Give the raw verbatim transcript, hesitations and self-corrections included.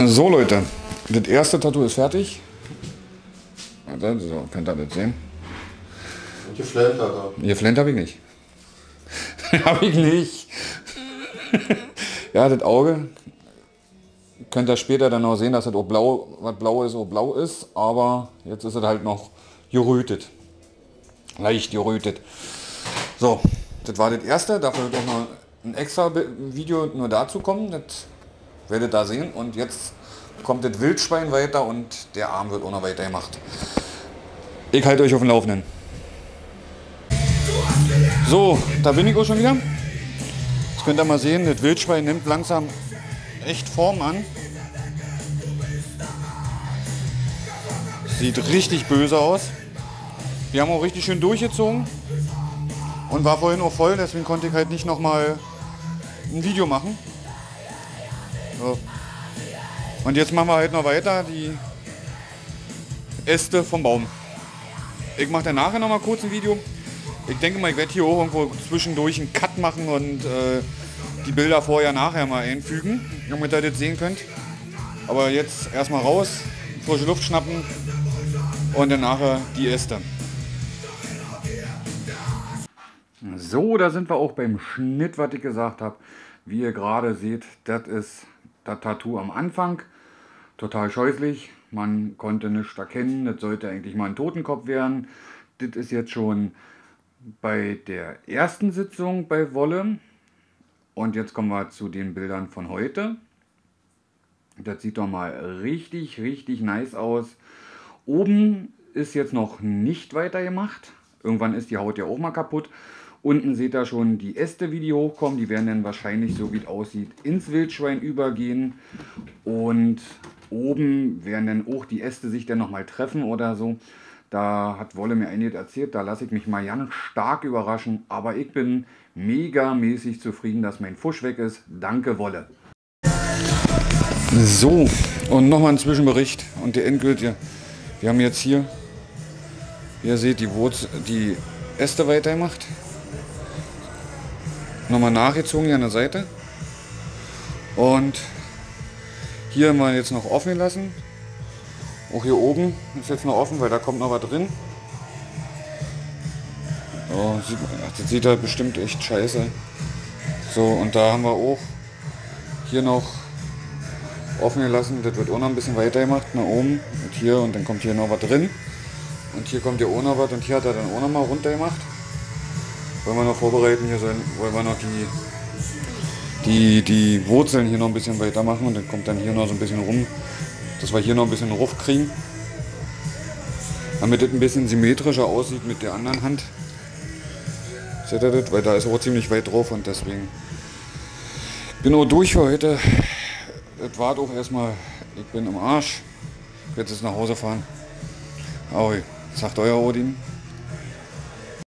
So Leute, das erste Tattoo ist fertig. So, könnt ihr das sehen. Und geflennt hat er. Geflennt habe ich nicht. habe ich nicht. Ja, das Auge. Könnt ihr später dann auch sehen, dass das auch blau, was blau ist, auch blau ist. Aber jetzt ist es halt noch gerötet. Leicht gerötet. So, das war das erste. Dafür wird auch noch ein extra Video nur dazu kommen. Das werdet ihr da sehen. Und jetzt kommt das Wildschwein weiter und der Arm wird auch noch weiter gemacht. Ich halte euch auf dem Laufenden. So, da bin ich auch schon wieder. Jetzt könnt ihr mal sehen, das Wildschwein nimmt langsam echt Form an. Sieht richtig böse aus. Wir haben auch richtig schön durchgezogen und war vorhin auch voll, deswegen konnte ich halt nicht nochmal ein Video machen. So. Und jetzt machen wir halt noch weiter die Äste vom Baum. Ich mache dann nachher noch mal kurz ein Video. Ich denke mal, ich werde hier auch irgendwo zwischendurch einen Cut machen und äh, die Bilder vorher nachher mal einfügen, damit ihr das sehen könnt. Aber jetzt erstmal raus, frische Luft schnappen und dann nachher die Äste. So, da sind wir auch beim Schnitt, was ich gesagt habe. Wie ihr gerade seht, das ist das Tattoo am Anfang. Total scheußlich. Man konnte nichts erkennen. Das sollte eigentlich mal ein Totenkopf werden. Das ist jetzt schon bei der ersten Sitzung bei Wolle. Und jetzt kommen wir zu den Bildern von heute. Das sieht doch mal richtig, richtig nice aus. Oben ist jetzt noch nicht weiter gemacht. Irgendwann ist die Haut ja auch mal kaputt. Unten seht ihr schon die Äste, wie die hochkommen. Die werden dann wahrscheinlich, so wie es aussieht, ins Wildschwein übergehen. Und oben werden dann auch die Äste sich dann nochmal treffen oder so. Da hat Wolle mir einiges erzählt. Da lasse ich mich mal ganz stark überraschen. Aber ich bin mega mäßig zufrieden, dass mein Fusch weg ist. Danke, Wolle. So, und nochmal ein Zwischenbericht. Und der endgültige. Wir haben jetzt hier, wie ihr seht, die, Wurzel, die Äste weitergemacht. Nochmal nachgezogen hier an der Seite. Und hier mal jetzt noch offen gelassen. Auch hier oben ist jetzt noch offen, weil da kommt noch was drin. Oh, sieht man, ach, das sieht halt bestimmt echt scheiße. So, und da haben wir auch hier noch offen gelassen. Das wird auch noch ein bisschen weiter gemacht, nach oben. Und hier, und dann kommt hier noch was drin. Und hier kommt ja auch noch was. Und hier hat er dann auch noch mal runter gemacht. Wollen wir noch vorbereiten, hier sollen, wollen wir noch die, die, die Wurzeln hier noch ein bisschen weiter machen und dann kommt dann hier noch so ein bisschen rum, dass wir hier noch ein bisschen Ruff kriegen, damit das ein bisschen symmetrischer aussieht mit der anderen Hand. Seht ihr das? Weil da ist auch ziemlich weit drauf und deswegen bin auch durch für heute. Das war auch erstmal, ich bin im Arsch, ich werde jetzt nach Hause fahren. Ahoi, sagt euer Odin.